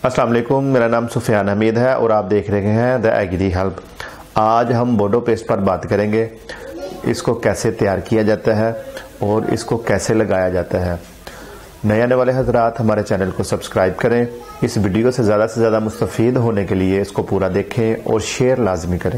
السلام علیکم، میرا نام سفیان حمید ہے اور آپ دیکھ رہے ہیں دی ایگری ہیلپ۔ آج ہم بورڈو پیسٹ پر بات کریں گے، اس کو کیسے تیار کیا جاتا ہے اور اس کو کیسے لگایا جاتا ہے۔ نئے آنے والے حضرات ہمارے چینل کو سبسکرائب کریں، اس ویڈیو سے زیادہ مستفید ہونے کے لیے اس کو پورا دیکھیں اور شیئر لازمی کریں۔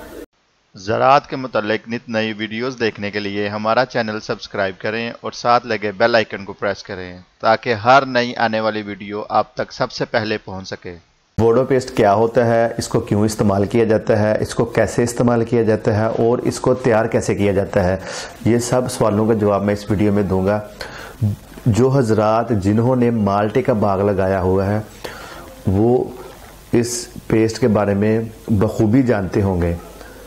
زراعت کے متعلق نت نئی ویڈیوز دیکھنے کے لیے ہمارا چینل سبسکرائب کریں اور ساتھ لگے بیل آئیکن کو پریس کریں تاکہ ہر نئی آنے والی ویڈیو آپ تک سب سے پہلے پہنچ سکے۔ بورڈو پیسٹ کیا ہوتا ہے، اس کو کیوں استعمال کیا جاتا ہے، اس کو کیسے استعمال کیا جاتا ہے اور اس کو تیار کیسے کیا جاتا ہے، یہ سب سوالوں کا جواب میں اس ویڈیو میں دوں گا۔ جو حضرات جنہوں نے مالٹے کا باغ لگایا ہوا ہے وہ اس پیسٹ کے بارے میں بخوبی جانتے ہوں گے۔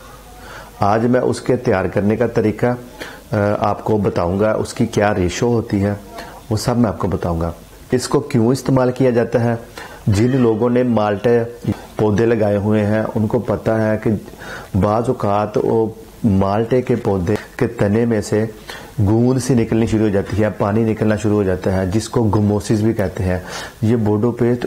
آج میں اس کے تیار کرنے کا طریقہ آپ کو بتاؤں گا، اس کی کیا ریشو ہوتی ہے وہ سب میں آپ کو بتاؤں گا۔ اس کو کیوں استعمال کیا جاتا ہے، جن لوگوں نے مالٹے پودے لگائے ہوئے ہیں ان کو پتہ ہے کہ بعض اوقات وہ مالٹے کے پودے کے تنے میں سے گوند سی نکلنی شروع ہو جاتی ہے، پانی نکلنا شروع ہو جاتا ہے، جس کو گموسس بھی کہتے ہیں۔ یہ بورڈو پیسٹ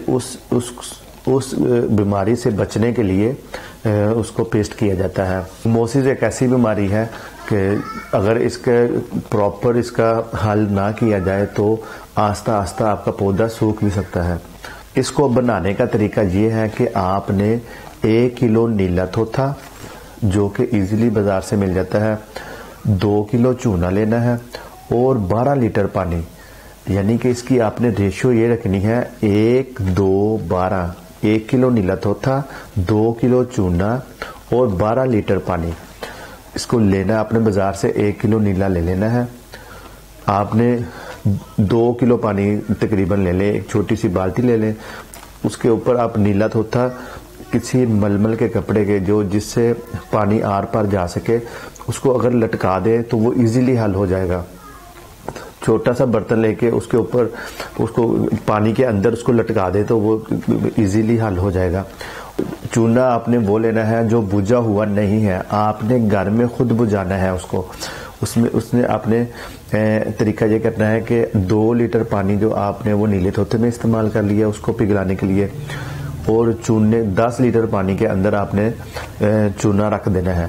اس بیماری سے بچنے کے لیے اس کو پیسٹ کیا جاتا ہے۔ گموسس ایک ایسی بیماری ہے کہ اگر اس کے پراپر اس کا حل نہ کیا جائے تو آہستہ آہستہ آپ کا پودا سوکھ بھی سکتا ہے۔ اس کو بنانے کا طریقہ یہ ہے کہ آپ نے 1 کلو نیلا تھوتھا جو کہ ایزیلی بازار سے مل جاتا ہے، 2 کلو چونا لینا ہے اور 12 لیٹر پانی، یعنی کہ اس کی آپ نے ریشو یہ رکھنی ہے 1 2 12۔ 1 کلو نیلا تھوتھا، 2 کلو چونا اور 12 لیٹر پانی۔ اس کو لینا آپ نے بازار سے 1 کلو نیلا لے لینا ہے۔ آپ نے 2 کلو پانی تقریباً لے لیں، ایک چھوٹی سی بالٹی لے لیں، اس کے اوپر آپ نیلا تھوتھا کسی ململ کے کپڑے کے جس سے پانی آر پار جا سکے اس کو اگر لٹکا دے تو وہ ایزیلی حل ہو جائے گا۔ چھوٹا سا برتن لے کے اس کے اوپر اس کو پانی کے اندر اس کو لٹکا دے تو وہ ایزیلی حل ہو جائے گا۔ چونا آپ نے وہ لینا ہے جو بجھا ہوا نہیں ہے، آپ نے گھر میں خود بجھانا ہے اس کو۔ اس میں آپ نے طریقہ یہ کرنا ہے کہ 2 لیٹر پانی جو آپ نے وہ نیلے تھوتھے میں استعمال کر لیا اس کو پگھلانے کے لیے، اور چونے 10 لیٹر پانی کے اندر آپ نے چونا رکھ دینا ہے۔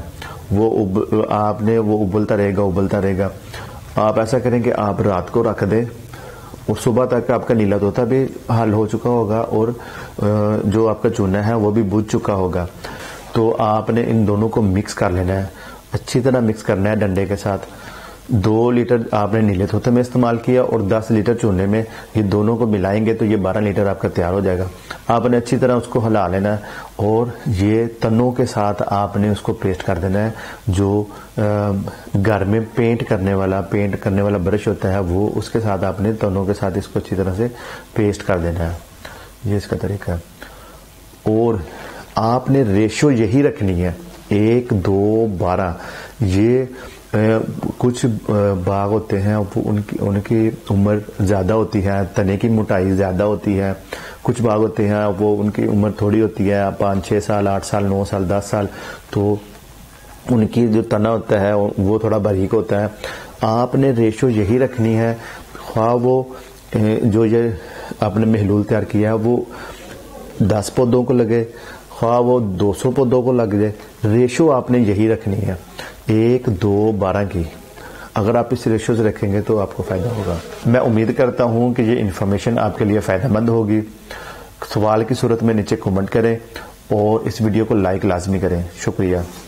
آپ نے وہ ابلتا رہے گا۔ آپ ایسا کریں کہ آپ رات کو رکھ دیں اور صبح تک آپ کا نیلا طوطا بھی حل ہو چکا ہوگا اور جو آپ کا چونا ہے وہ بھی بجھ چکا ہوگا۔ تو آپ نے ان دونوں کو مکس کر لینا ہے، اچھی طرح مکس کرنا ہے ڈنڈے کے ساتھ۔ 2 لیٹر آپ نے نیلے طوطے میں استعمال کیا اور 10 لیٹر چونے میں، یہ دونوں کو ملائیں گے تو یہ 12 لیٹر آپ کا تیار ہو جائے گا۔ آپ نے اچھی طرح اس کو ہلا لینا ہے اور یہ تنوں کے ساتھ آپ نے اس کو پیسٹ کر دینا ہے۔ جو گھر میں پینٹ کرنے والا برش ہوتا ہے وہ اس کے ساتھ آپ نے تنوں کے ساتھ اس کو اچھی طرح سے پیسٹ کر دینا ہے۔ یہ اس کا طریقہ ہے، اور آپ نے ریشو یہی رکھنی ہے 1 2 12۔ یہ کچھ باغ ہوتے ہیں ان کی عمر زیادہ ہوتی ہے، تنے کی موٹائی زیادہ ہوتی ہے۔ کچھ باغ ہوتے ہیں وہ ان کی عمر تھوڑی ہوتی ہے، 5 6 سال 8 سال 9 سال 10 سال، تو ان کی جو تنا ہوتا ہے وہ تھوڑا باریک ہوتا ہے۔ آپ نے ریشو یہی رکھنی ہے، خواہ وہ جو یہ آپ نے محلول تیار کیا ہے وہ 10 پودوں کو لگے، خواہ وہ 200 پودوں کو لگ جائے، ریشو آپ نے یہی رکھنی ہے 1 2 12 کی۔ اگر آپ اس ریشو سے رکھیں گے تو آپ کو فائدہ ہوگا۔ میں امید کرتا ہوں کہ یہ انفارمیشن آپ کے لیے فائدہ مند ہوگی۔ سوال کی صورت میں نیچے کمنٹ کریں اور اس ویڈیو کو لائک لازمی کریں۔ شکریہ۔